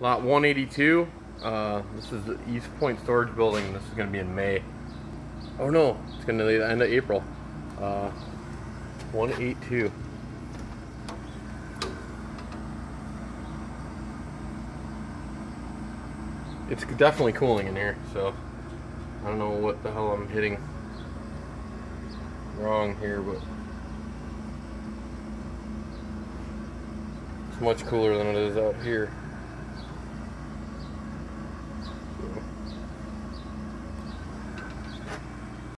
Lot 182. This is the East Point Storage Building. This is going to be in May. Oh no, it's going to be the end of April. 182. It's definitely cooling in here, so I don't know what the hell I'm hitting wrong here, but it's much cooler than it is out here.